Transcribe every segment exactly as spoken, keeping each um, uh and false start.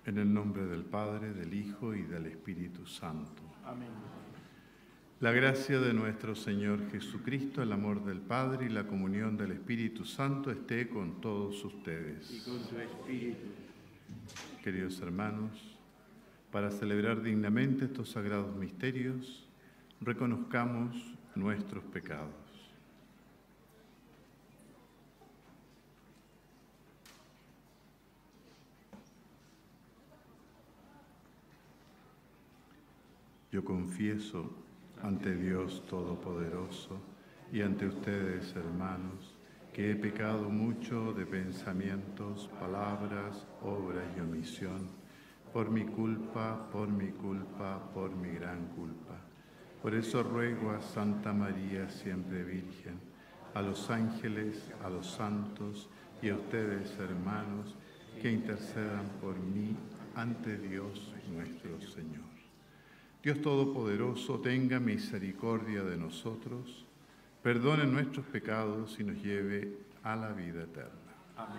En el nombre del Padre, del Hijo y del Espíritu Santo. Amén. La gracia de nuestro Señor Jesucristo, el amor del Padre y la comunión del Espíritu Santo esté con todos ustedes. Y con tu espíritu. Queridos hermanos, para celebrar dignamente estos sagrados misterios, reconozcamos nuestros pecados. Yo confieso ante Dios Todopoderoso y ante ustedes, hermanos, que he pecado mucho de pensamientos, palabras, obras y omisión, por mi culpa, por mi culpa, por mi gran culpa. Por eso ruego a Santa María, siempre Virgen, a los ángeles, a los santos y a ustedes, hermanos, que intercedan por mí ante Dios nuestro Señor. Dios Todopoderoso, tenga misericordia de nosotros, perdone nuestros pecados y nos lleve a la vida eterna. Amén.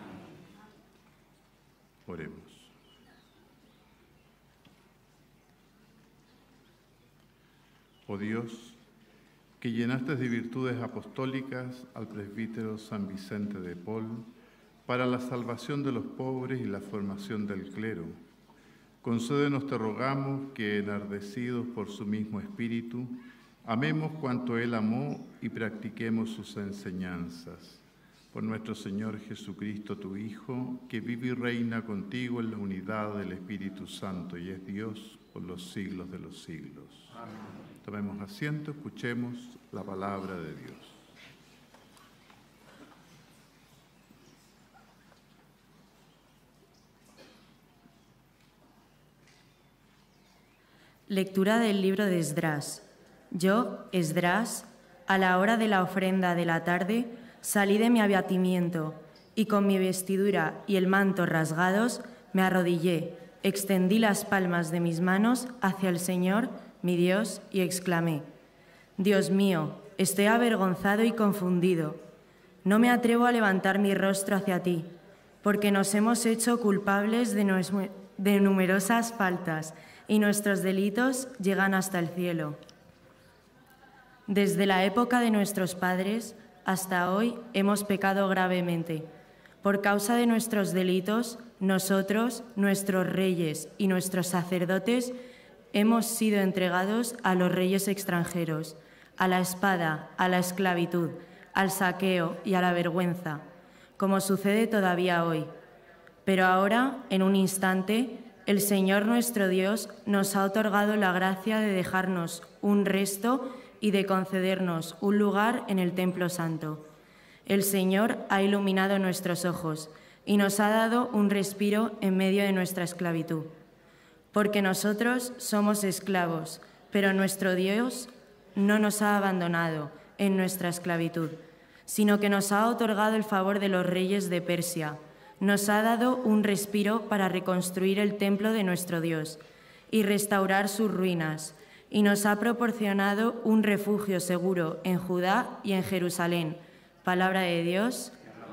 Oremos. Oh Dios, que llenaste de virtudes apostólicas al presbítero San Vicente de Paul para la salvación de los pobres y la formación del clero, concédenos, te rogamos, que enardecidos por su mismo espíritu, amemos cuanto él amó y practiquemos sus enseñanzas. Por nuestro Señor Jesucristo, tu Hijo, que vive y reina contigo en la unidad del Espíritu Santo y es Dios por los siglos de los siglos. Amén. Tomemos asiento, escuchemos la palabra de Dios. Lectura del libro de Esdras. Yo, Esdras, a la hora de la ofrenda de la tarde, salí de mi abatimiento y con mi vestidura y el manto rasgados me arrodillé, extendí las palmas de mis manos hacia el Señor, mi Dios, y exclamé: Dios mío, estoy avergonzado y confundido. No me atrevo a levantar mi rostro hacia ti, porque nos hemos hecho culpables de, no de numerosas faltas y nuestros delitos llegan hasta el cielo. Desde la época de nuestros padres hasta hoy hemos pecado gravemente. Por causa de nuestros delitos, nosotros, nuestros reyes y nuestros sacerdotes hemos sido entregados a los reyes extranjeros, a la espada, a la esclavitud, al saqueo y a la vergüenza, como sucede todavía hoy. Pero ahora, en un instante, el Señor nuestro Dios nos ha otorgado la gracia de dejarnos un resto y de concedernos un lugar en el templo santo. El Señor ha iluminado nuestros ojos y nos ha dado un respiro en medio de nuestra esclavitud. Porque nosotros somos esclavos, pero nuestro Dios no nos ha abandonado en nuestra esclavitud, sino que nos ha otorgado el favor de los reyes de Persia. Nos ha dado un respiro para reconstruir el templo de nuestro Dios y restaurar sus ruinas, y nos ha proporcionado un refugio seguro en Judá y en Jerusalén. Palabra de Dios.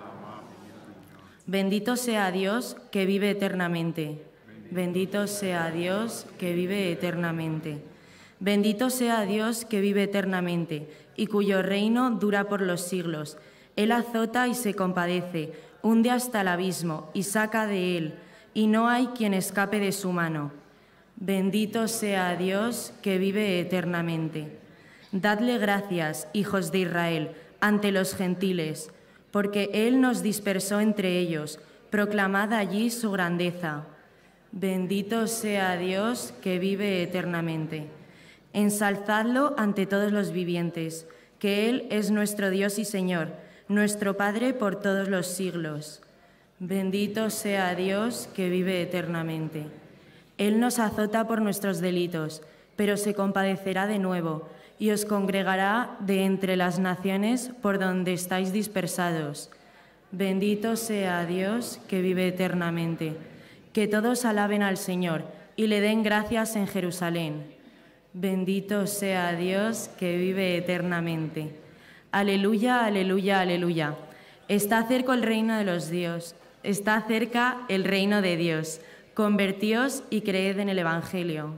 Bendito sea Dios que vive eternamente. Bendito sea Dios que vive eternamente. Bendito sea Dios que vive eternamente y cuyo reino dura por los siglos. Él azota y se compadece, hunde hasta el abismo y saca de él, y no hay quien escape de su mano. Bendito sea Dios que vive eternamente. Dadle gracias, hijos de Israel, ante los gentiles, porque Él nos dispersó entre ellos. Proclamad allí su grandeza. Bendito sea Dios que vive eternamente. Ensalzadlo ante todos los vivientes, que Él es nuestro Dios y Señor, nuestro Padre por todos los siglos. Bendito sea Dios que vive eternamente. Él nos azota por nuestros delitos, pero se compadecerá de nuevo y os congregará de entre las naciones por donde estáis dispersados. Bendito sea Dios que vive eternamente. Que todos alaben al Señor y le den gracias en Jerusalén. Bendito sea Dios que vive eternamente. Aleluya, aleluya, aleluya. Está cerca el reino de los dioses. Está cerca el reino de Dios. Convertíos y creed en el Evangelio.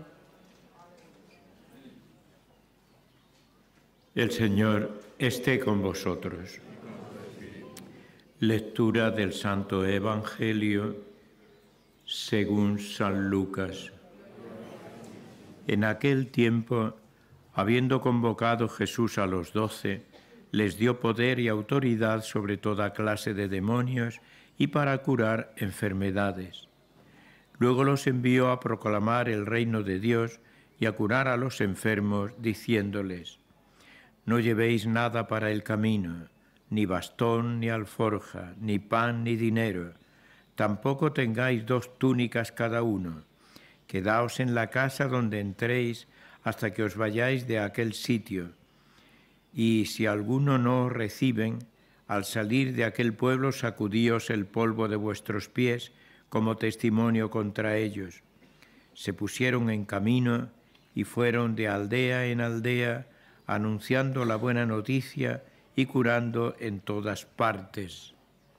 El Señor esté con vosotros. Lectura del Santo Evangelio según San Lucas. En aquel tiempo, habiendo convocado Jesús a los doce, les dio poder y autoridad sobre toda clase de demonios y para curar enfermedades. Luego los envió a proclamar el reino de Dios y a curar a los enfermos, diciéndoles: no llevéis nada para el camino, ni bastón, ni alforja, ni pan, ni dinero. Tampoco tengáis dos túnicas cada uno. Quedaos en la casa donde entréis hasta que os vayáis de aquel sitio. Y si alguno no os reciben, al salir de aquel pueblo sacudíos el polvo de vuestros pies como testimonio contra ellos. Se pusieron en camino y fueron de aldea en aldea, anunciando la buena noticia y curando en todas partes.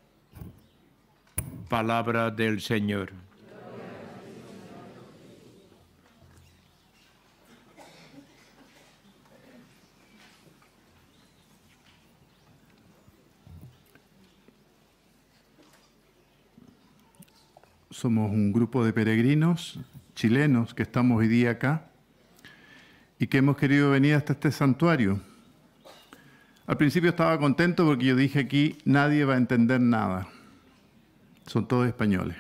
Palabra del Señor. Somos un grupo de peregrinos chilenos que estamos hoy día acá y que hemos querido venir hasta este santuario. Al principio estaba contento porque yo dije aquí nadie va a entender nada. Son todos españoles.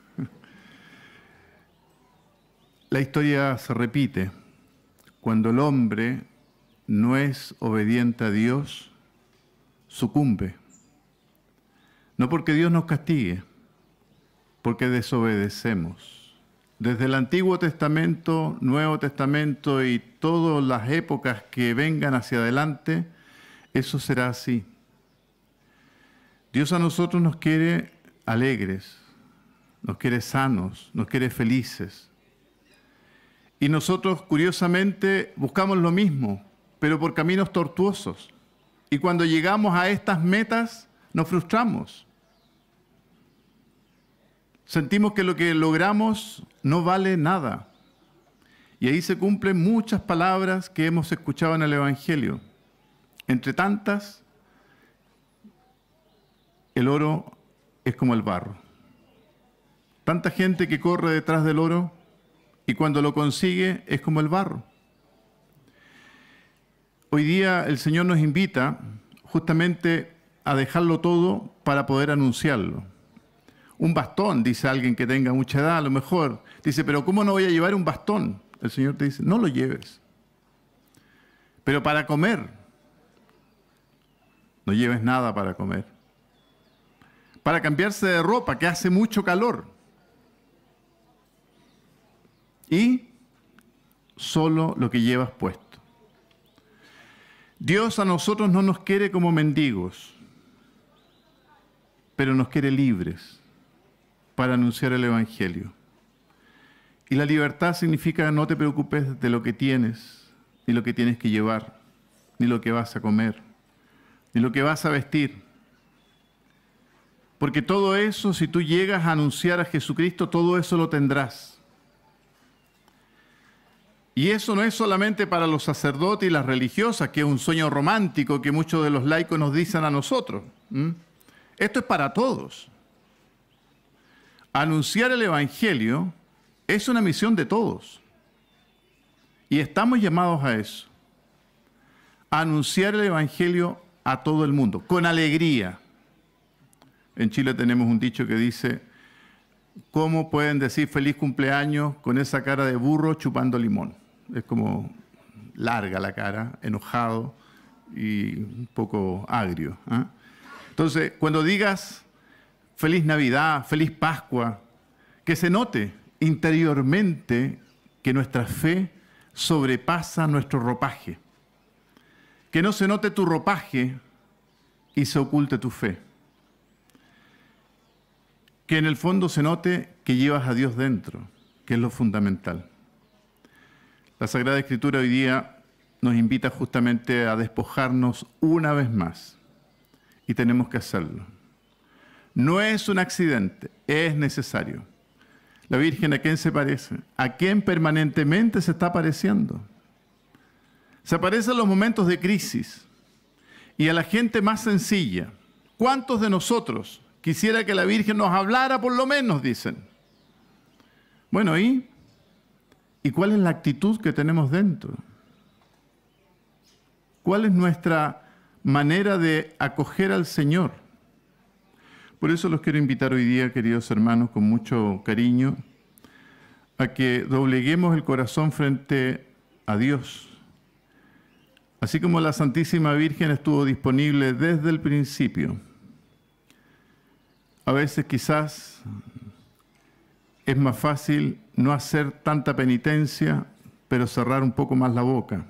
La historia se repite. Cuando el hombre no es obediente a Dios, sucumbe. No porque Dios nos castigue, porque desobedecemos. Desde el Antiguo Testamento, Nuevo Testamento y todas las épocas que vengan hacia adelante, eso será así. Dios a nosotros nos quiere alegres, nos quiere sanos, nos quiere felices. Y nosotros, curiosamente, buscamos lo mismo, pero por caminos tortuosos. Y cuando llegamos a estas metas, nos frustramos. Sentimos que lo que logramos no vale nada. Y ahí se cumplen muchas palabras que hemos escuchado en el Evangelio. Entre tantas, el oro es como el barro. Tanta gente que corre detrás del oro y cuando lo consigue es como el barro. Hoy día el Señor nos invita justamente a dejarlo todo para poder anunciarlo. Un bastón, dice alguien que tenga mucha edad, a lo mejor. Dice, pero ¿cómo no voy a llevar un bastón? El Señor te dice, no lo lleves. Pero para comer, no lleves nada para comer. Para cambiarse de ropa, que hace mucho calor. Y solo lo que llevas puesto. Dios a nosotros no nos quiere como mendigos, pero nos quiere libres para anunciar el Evangelio. Y la libertad significa no te preocupes de lo que tienes, ni lo que tienes que llevar, ni lo que vas a comer, ni lo que vas a vestir. Porque todo eso, si tú llegas a anunciar a Jesucristo, todo eso lo tendrás. Y eso no es solamente para los sacerdotes y las religiosas, que es un sueño romántico que muchos de los laicos nos dicen a nosotros. ¿Mm? Esto es para todos. Anunciar el Evangelio es una misión de todos. Y estamos llamados a eso. A anunciar el Evangelio a todo el mundo, con alegría. En Chile tenemos un dicho que dice, ¿cómo pueden decir feliz cumpleaños con esa cara de burro chupando limón? Es como larga la cara, enojado y un poco agrio. ¿eh? Entonces, cuando digas feliz Navidad, feliz Pascua, que se note interiormente que nuestra fe sobrepasa nuestro ropaje. Que no se note tu ropaje y se oculte tu fe. Que en el fondo se note que llevas a Dios dentro, que es lo fundamental. La Sagrada Escritura hoy día nos invita justamente a despojarnos una vez más. Y tenemos que hacerlo. No es un accidente, es necesario. La Virgen, ¿a quién se parece? ¿A quién permanentemente se está pareciendo? Se aparece en los momentos de crisis y a la gente más sencilla. ¿Cuántos de nosotros quisiera que la Virgen nos hablara por lo menos, dicen? Bueno, ¿y? ¿Y cuál es la actitud que tenemos dentro? ¿Cuál es nuestra manera de acoger al Señor? Por eso los quiero invitar hoy día, queridos hermanos, con mucho cariño, a que dobleguemos el corazón frente a Dios. Así como la Santísima Virgen estuvo disponible desde el principio. A veces quizás es más fácil no hacer tanta penitencia, pero cerrar un poco más la boca.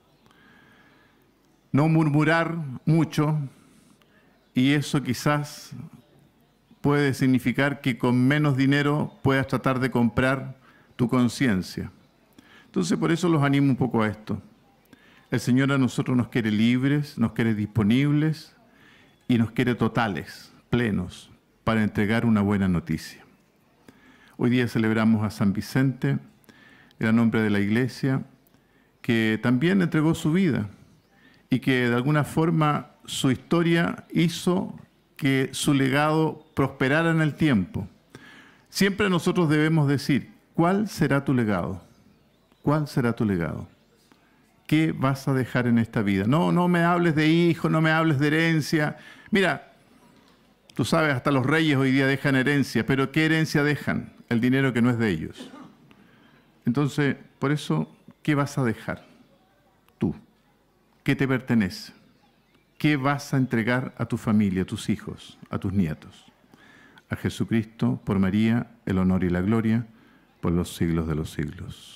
No murmurar mucho, y eso quizás puede significar que con menos dinero puedas tratar de comprar tu conciencia. Entonces, por eso los animo un poco a esto. El Señor a nosotros nos quiere libres, nos quiere disponibles y nos quiere totales, plenos, para entregar una buena noticia. Hoy día celebramos a San Vicente, gran hombre de la Iglesia, que también entregó su vida y que de alguna forma su historia hizo que su legado prosperara en el tiempo. Siempre nosotros debemos decir, ¿cuál será tu legado? ¿Cuál será tu legado? ¿Qué vas a dejar en esta vida? No, no me hables de hijo, no me hables de herencia. Mira, tú sabes, hasta los reyes hoy día dejan herencia, pero ¿qué herencia dejan? El dinero que no es de ellos. Entonces, por eso, ¿qué vas a dejar tú? ¿Qué te pertenece? ¿Qué vas a entregar a tu familia, a tus hijos, a tus nietos? A Jesucristo, por María, el honor y la gloria, por los siglos de los siglos.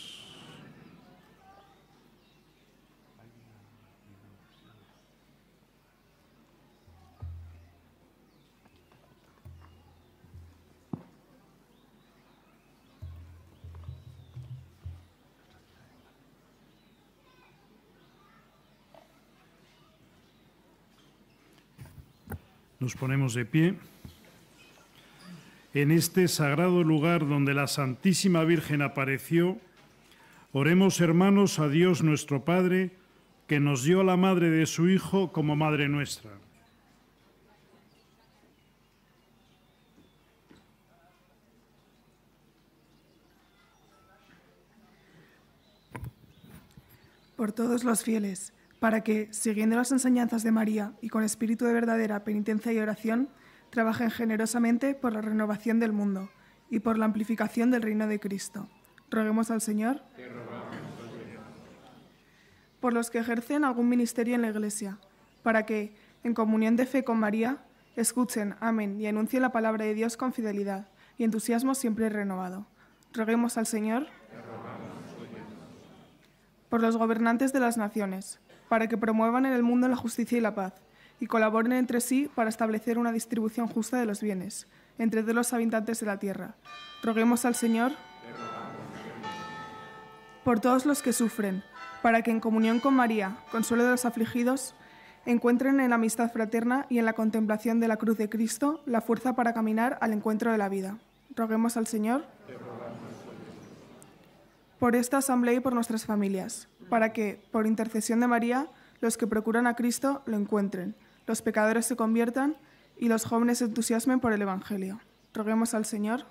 Nos ponemos de pie. En este sagrado lugar donde la Santísima Virgen apareció, oremos, hermanos, a Dios nuestro Padre, que nos dio a la madre de su Hijo como madre nuestra. Por todos los fieles, para que, siguiendo las enseñanzas de María y con espíritu de verdadera penitencia y oración, trabajen generosamente por la renovación del mundo y por la amplificación del reino de Cristo. Roguemos al Señor. Por los que ejercen algún ministerio en la Iglesia, para que, en comunión de fe con María, escuchen, amen y anuncien la palabra de Dios con fidelidad y entusiasmo siempre renovado. Roguemos al Señor. Por los gobernantes de las naciones, para que promuevan en el mundo la justicia y la paz, y colaboren entre sí para establecer una distribución justa de los bienes, entre todos los habitantes de la tierra. Roguemos al Señor. Por todos los que sufren, para que en comunión con María, consuelo de los afligidos, encuentren en la amistad fraterna y en la contemplación de la cruz de Cristo la fuerza para caminar al encuentro de la vida. Roguemos al Señor. Por esta asamblea y por nuestras familias, para que, por intercesión de María, los que procuran a Cristo lo encuentren, los pecadores se conviertan y los jóvenes se entusiasmen por el Evangelio. Roguemos al Señor.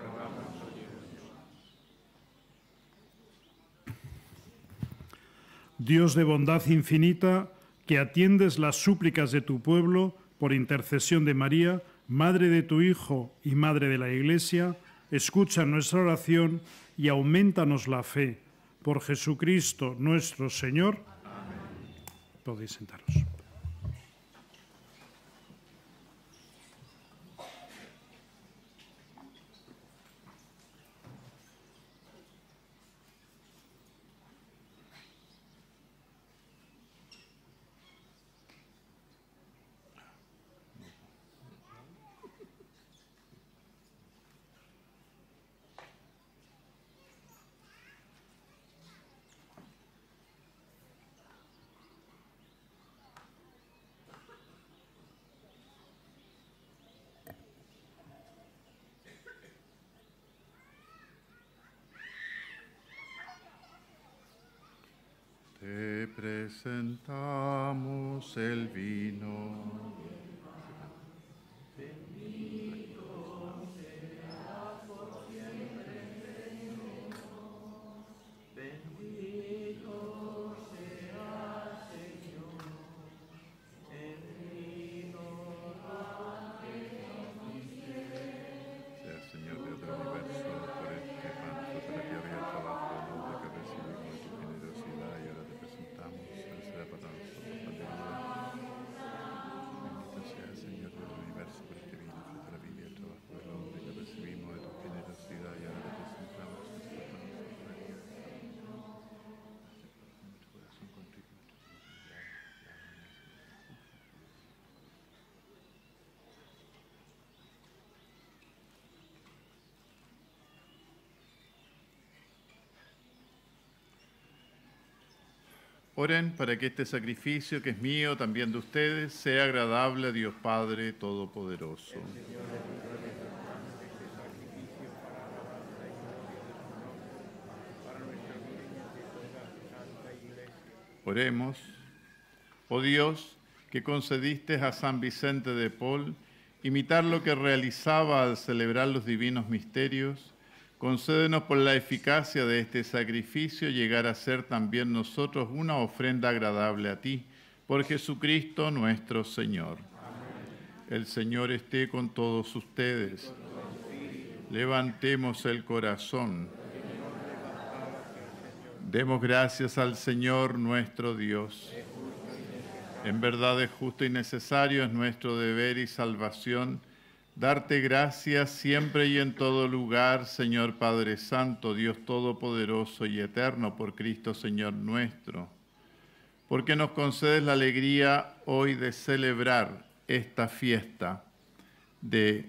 Dios de bondad infinita, que atiendes las súplicas de tu pueblo por intercesión de María, Madre de tu Hijo y Madre de la Iglesia, escucha nuestra oración y aumentanos la fe. Por Jesucristo nuestro Señor. Amén. Podéis sentaros. presentamos el vino. Oren para que este sacrificio que es mío, también de ustedes, sea agradable a Dios Padre Todopoderoso. Oremos. Oh Dios, que concediste a San Vicente de Paul imitar lo que realizaba al celebrar los divinos misterios, concédenos por la eficacia de este sacrificio llegar a ser también nosotros una ofrenda agradable a ti, por Jesucristo nuestro Señor. Amén. El Señor esté con todos ustedes. Levantemos el corazón. Demos gracias al Señor nuestro Dios. En verdad es justo y necesario, es nuestro deber y salvación, darte gracias siempre y en todo lugar, Señor Padre Santo, Dios Todopoderoso y Eterno, por Cristo Señor nuestro, porque nos concedes la alegría hoy de celebrar esta fiesta de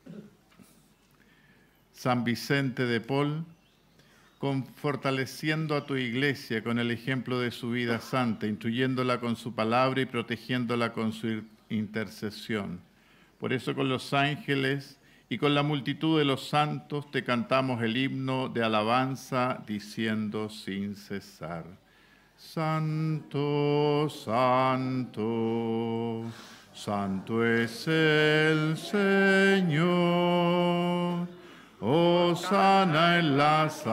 San Vicente de Paul, con, fortaleciendo a tu iglesia con el ejemplo de su vida santa, instruyéndola con su palabra y protegiéndola con su intercesión. Por eso con los ángeles y con la multitud de los santos te cantamos el himno de alabanza diciendo sin cesar: Santo, santo, santo es el Señor. Hosana en las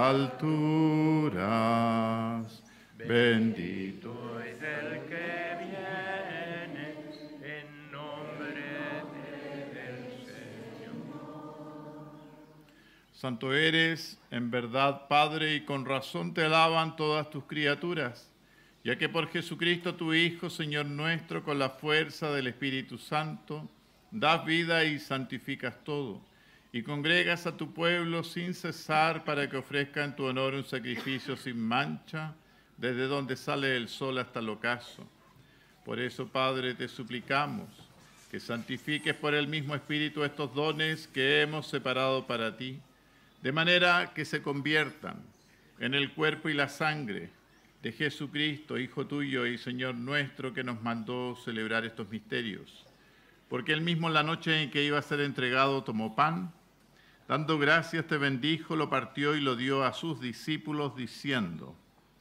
alturas. Bendito es el que viene en nombre del Señor. Santo eres, en verdad, Padre, y con razón te alaban todas tus criaturas, ya que por Jesucristo tu Hijo, Señor nuestro, con la fuerza del Espíritu Santo, das vida y santificas todo, y congregas a tu pueblo sin cesar para que ofrezca en tu honor un sacrificio sin mancha, desde donde sale el sol hasta el ocaso. Por eso, Padre, te suplicamos que santifiques por el mismo Espíritu estos dones que hemos separado para ti, de manera que se conviertan en el cuerpo y la sangre de Jesucristo, Hijo tuyo y Señor nuestro, que nos mandó celebrar estos misterios. Porque él mismo, en la noche en que iba a ser entregado, tomó pan, dando gracias te bendijo, lo partió y lo dio a sus discípulos, diciendo: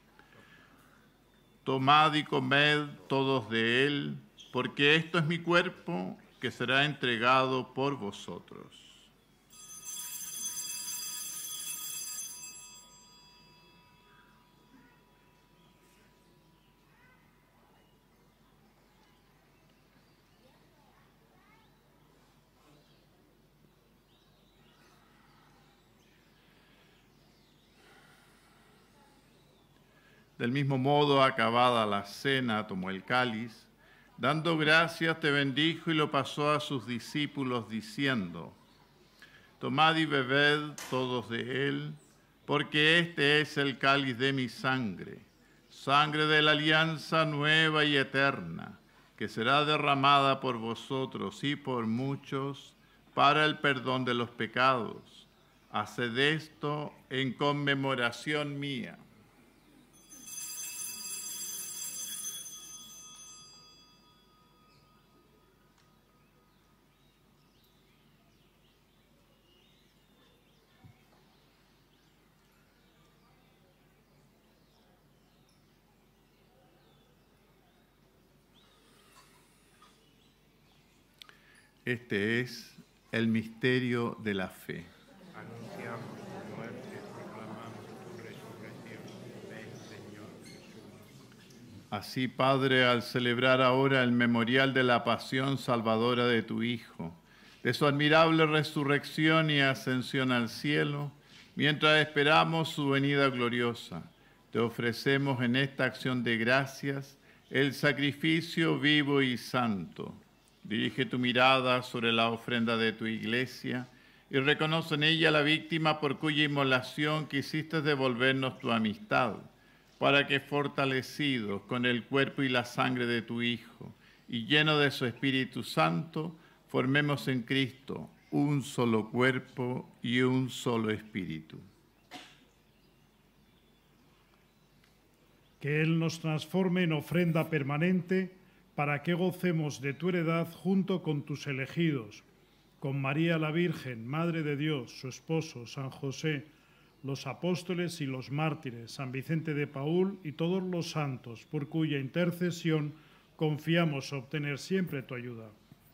Tomad y comed todos de él, porque esto es mi cuerpo, que será entregado por vosotros. Del mismo modo, acabada la cena, tomó el cáliz, dando gracias te bendijo y lo pasó a sus discípulos, diciendo: Tomad y bebed todos de él, porque este es el cáliz de mi sangre, sangre de la alianza nueva y eterna, que será derramada por vosotros y por muchos para el perdón de los pecados. Haced esto en conmemoración mía. Este es el misterio de la fe. Anunciamos tu muerte, proclamamos tu resurrección. Ven, Señor Jesús. Así, Padre, al celebrar ahora el memorial de la pasión salvadora de tu Hijo, de su admirable resurrección y ascensión al cielo, mientras esperamos su venida gloriosa, te ofrecemos en esta acción de gracias el sacrificio vivo y santo. Dirige tu mirada sobre la ofrenda de tu iglesia y reconoce en ella la víctima por cuya inmolación quisiste devolvernos tu amistad, para que fortalecidos con el cuerpo y la sangre de tu Hijo y lleno de su Espíritu Santo, formemos en Cristo un solo cuerpo y un solo espíritu. Que Él nos transforme en ofrenda permanente para que gocemos de tu heredad junto con tus elegidos, con María la Virgen, Madre de Dios, su esposo, San José, los apóstoles y los mártires, San Vicente de Paúl y todos los santos, por cuya intercesión confiamos obtener siempre tu ayuda.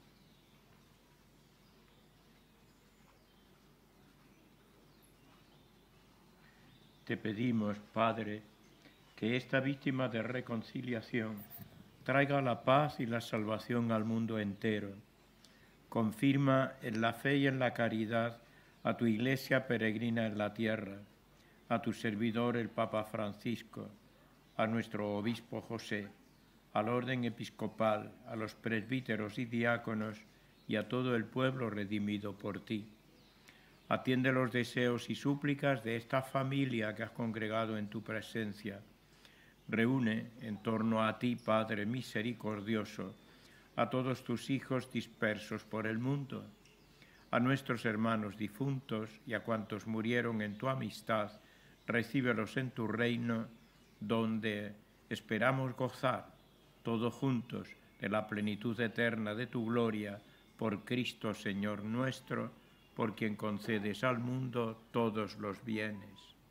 Te pedimos, Padre, que esta víctima de reconciliación traiga la paz y la salvación al mundo entero. Confirma en la fe y en la caridad a tu Iglesia peregrina en la tierra, a tu servidor el Papa Francisco, a nuestro Obispo José, al orden episcopal, a los presbíteros y diáconos y a todo el pueblo redimido por ti. Atiende los deseos y súplicas de esta familia que has congregado en tu presencia. Reúne en torno a ti, Padre misericordioso, a todos tus hijos dispersos por el mundo, a nuestros hermanos difuntos y a cuantos murieron en tu amistad, recíbelos en tu reino, donde esperamos gozar, todos juntos, de la plenitud eterna de tu gloria, por Cristo Señor nuestro, por quien concedes al mundo todos los bienes.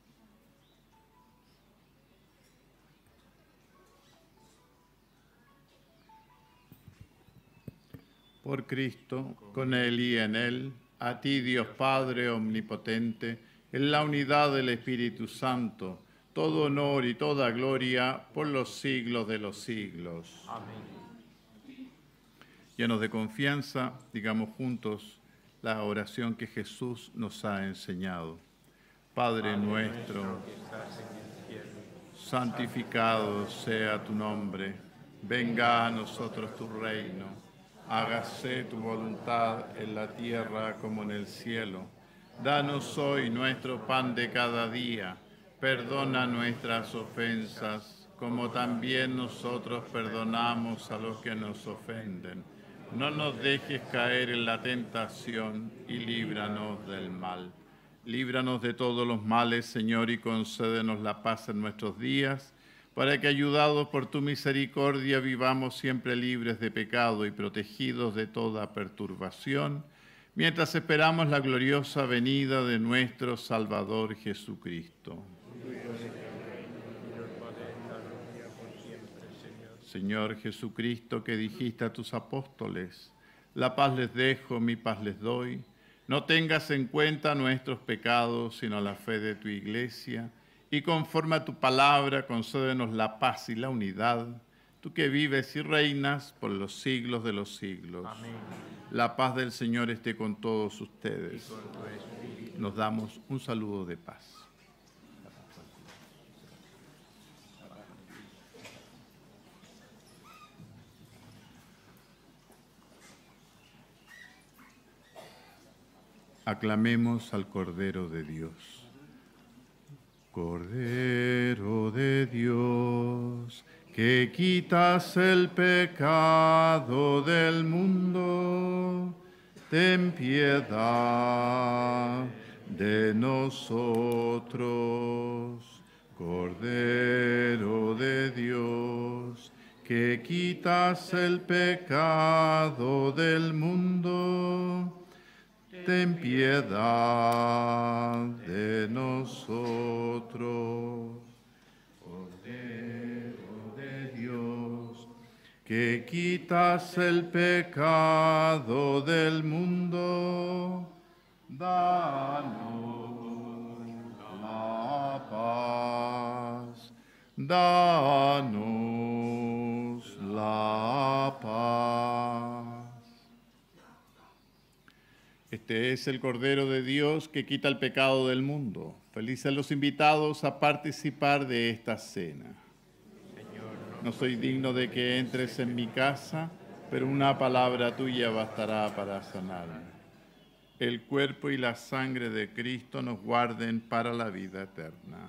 Por Cristo, con Él y en Él, a ti Dios Padre omnipotente, en la unidad del Espíritu Santo, todo honor y toda gloria por los siglos de los siglos. Amén. Llenos de confianza, digamos juntos la oración que Jesús nos ha enseñado. Padre nuestro, que estás en el cielo, santificado sea tu nombre. Venga a nosotros tu reino. Hágase tu voluntad en la tierra como en el cielo. Danos hoy nuestro pan de cada día. Perdona nuestras ofensas, como también nosotros perdonamos a los que nos ofenden. No nos dejes caer en la tentación y líbranos del mal. Líbranos de todos los males, Señor, y concédenos la paz en nuestros días, para que, ayudados por tu misericordia, vivamos siempre libres de pecado y protegidos de toda perturbación, mientras esperamos la gloriosa venida de nuestro Salvador Jesucristo. Señor Jesucristo, que dijiste a tus apóstoles, la paz les dejo, mi paz les doy, no tengas en cuenta nuestros pecados, sino la fe de tu Iglesia, y conforme a tu palabra, concédenos la paz y la unidad, tú que vives y reinas por los siglos de los siglos. Amén. La paz del Señor esté con todos ustedes. Nos damos un saludo de paz. Aclamemos al Cordero de Dios. Cordero de Dios, que quitas el pecado del mundo, ten piedad de nosotros. Cordero de Dios, que quitas el pecado del mundo, ten piedad de nosotros. Cordero de Dios, que quitas el pecado del mundo, danos la paz, danos la paz. Este es el Cordero de Dios que quita el pecado del mundo. Felices los invitados a participar de esta cena. No soy digno de que entres en mi casa, pero una palabra tuya bastará para sanarme. El cuerpo y la sangre de Cristo nos guarden para la vida eterna.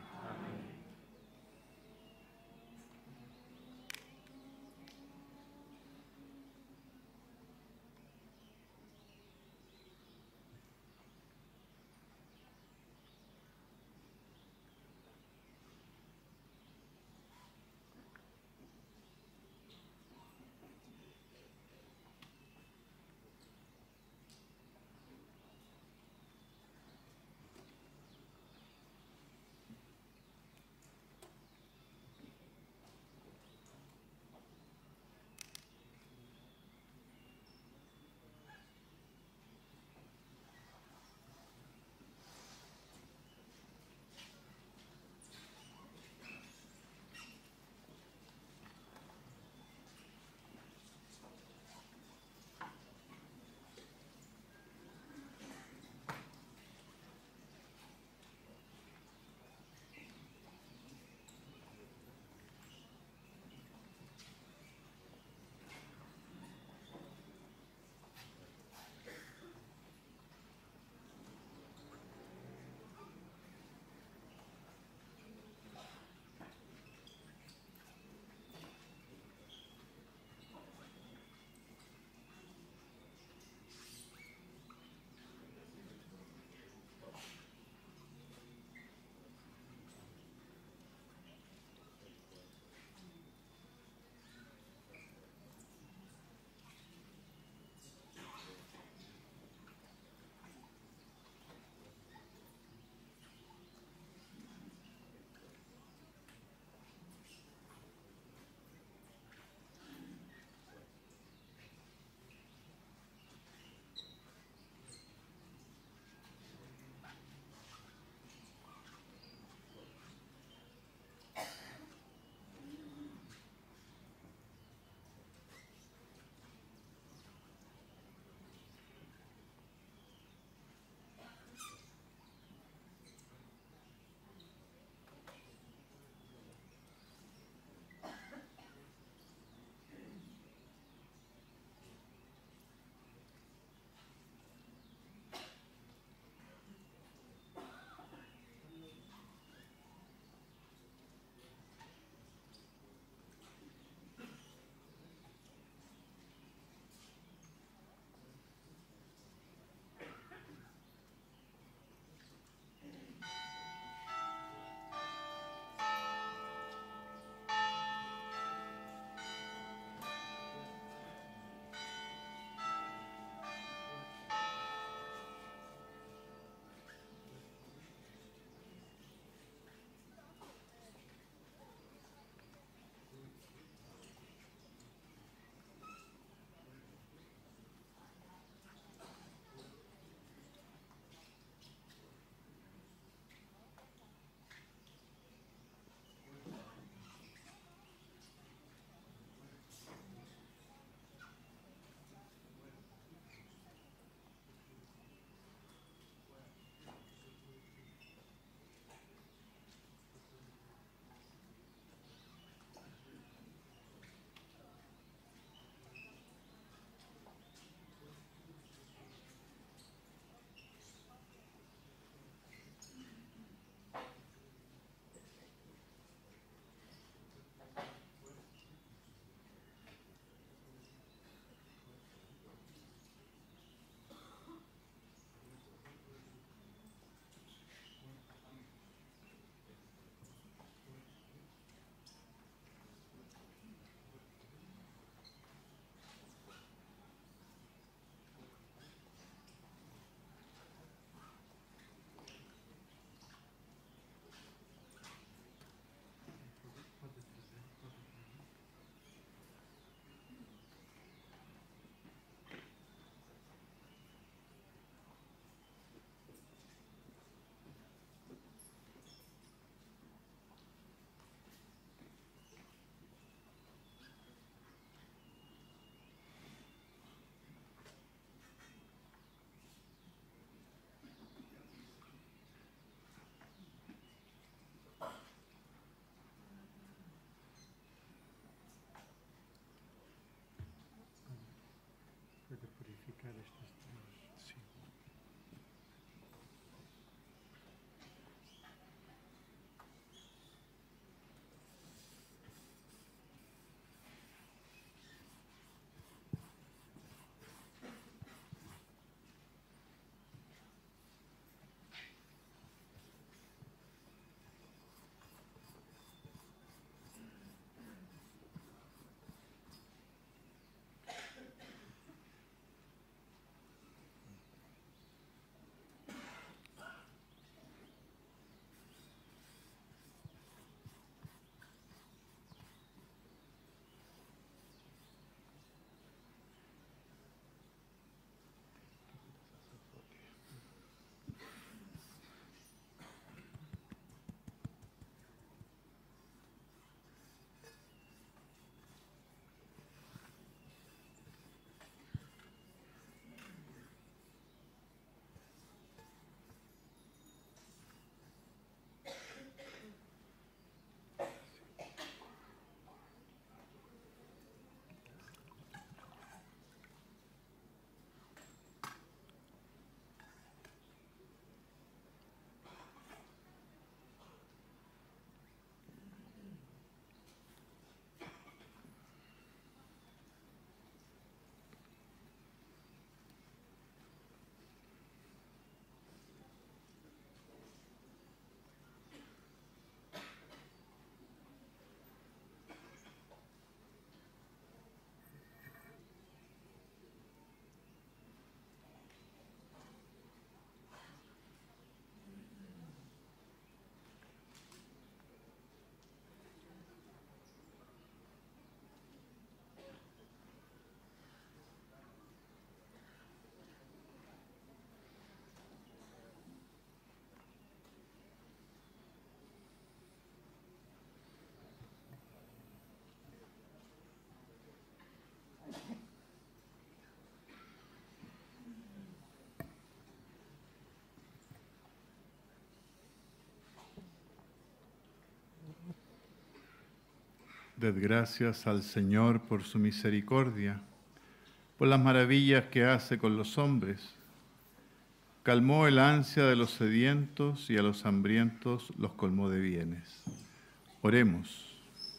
Ded gracias al Señor por su misericordia, por las maravillas que hace con los hombres. Calmó el ansia de los sedientos y a los hambrientos los colmó de bienes. Oremos.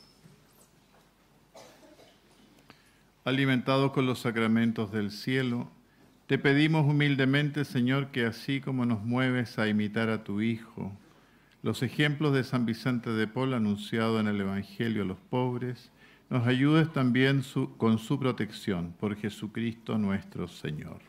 Alimentados con los sacramentos del cielo, te pedimos humildemente, Señor, que así como nos mueves a imitar a tu Hijo, los ejemplos de San Vicente de Paul anunciado en el Evangelio a los pobres, nos ayudes también su, con su protección, por Jesucristo nuestro Señor.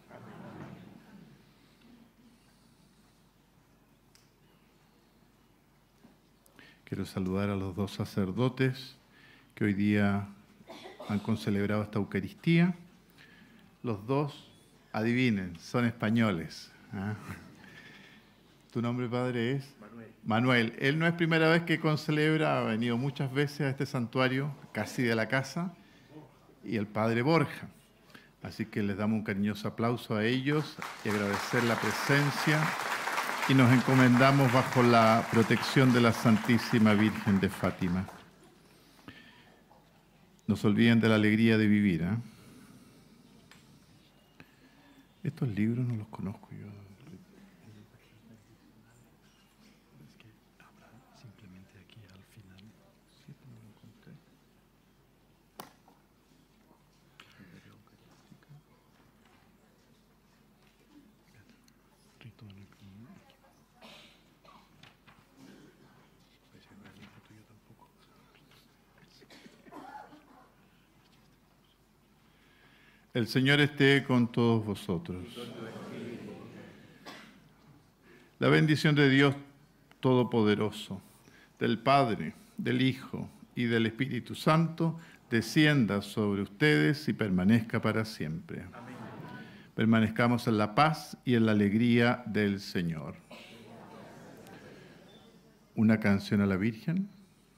Quiero saludar a los dos sacerdotes que hoy día han concelebrado esta Eucaristía. Los dos, adivinen, son españoles. ¿Ah? ¿Tu nombre, padre, es? Manuel. Manuel. Él no es primera vez que concelebra, ha venido muchas veces a este santuario, casi de la casa, y el padre Borja. Así que les damos un cariñoso aplauso a ellos y agradecer la presencia, y nos encomendamos bajo la protección de la Santísima Virgen de Fátima. No se olviden de la alegría de vivir. ¿eh? Estos libros no los conozco yo. Simplemente aquí al final. Sí, no lo encontré. El Señor esté con todos vosotros. La bendición de Dios Todopoderoso, del Padre, del Hijo y del Espíritu Santo, descienda sobre ustedes y permanezca para siempre. Amén. Permanezcamos en la paz y en la alegría del Señor. Una canción a la Virgen.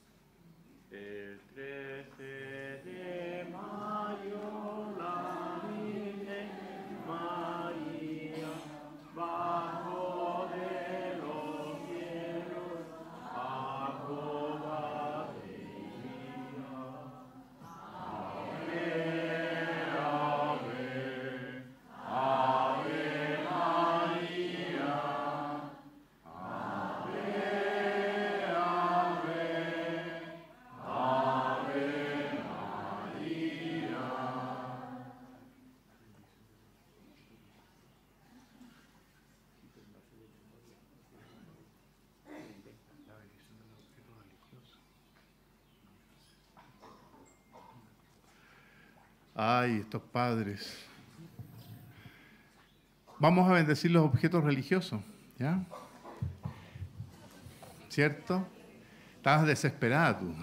Ay, estos padres. Vamos a bendecir los objetos religiosos, ¿ya? ¿Cierto? Estabas desesperada tú.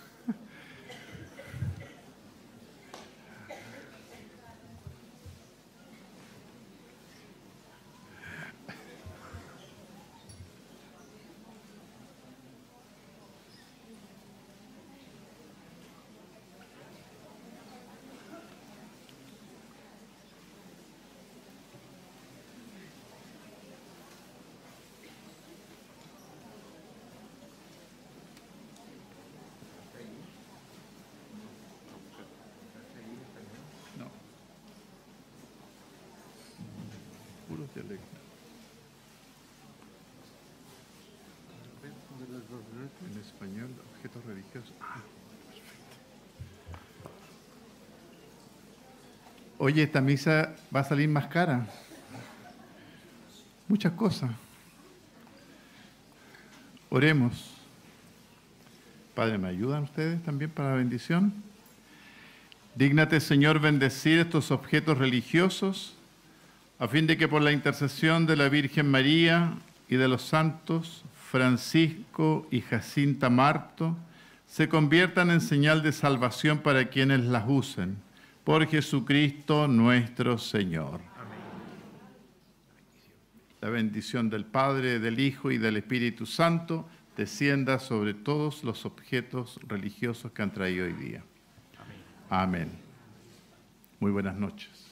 En español, objetos religiosos. Ah, perfecto. Oye, esta misa va a salir más cara. Muchas cosas. Oremos. Padre, ¿me ayudan ustedes también para la bendición? Dígnate, Señor, bendecir estos objetos religiosos, a fin de que por la intercesión de la Virgen María y de los santos Francisco y Jacinta Marto se conviertan en señal de salvación para quienes las usen. Por Jesucristo nuestro Señor. Amén. La bendición del Padre, del Hijo y del Espíritu Santo descienda sobre todos los objetos religiosos que han traído hoy día. Amén. Amén. Muy buenas noches.